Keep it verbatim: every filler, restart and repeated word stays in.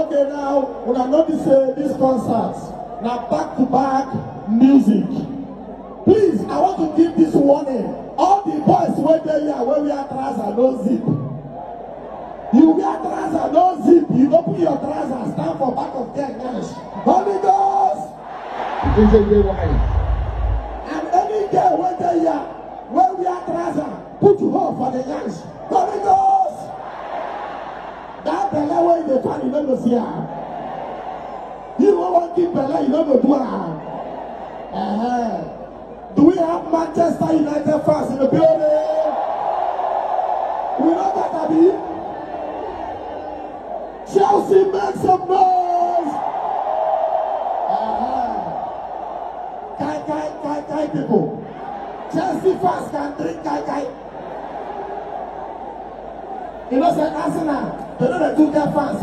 Okay, now, when I notice uh, this concert, now back-to-back music. Please, I want to give this warning. All the boys where they are, where we are trousers, no zip. You wear trousers, no zip. You don't put your trousers, stand for back of their guys. Holy Ghost! And any girl where they are, where we are trousers, put you home for the guys. Holy Ghost! That belly where they find, you don't see her. You don't want to keep belly, you don't do her. Uh-huh. Do we have Manchester United fans in the building? We know that, Abby. Chelsea, make some noise. Uh-huh. Kai, kai, kai, kai, people. Chelsea fans can drink kai, kai. You know, say Arsenal, they know the two guy fans.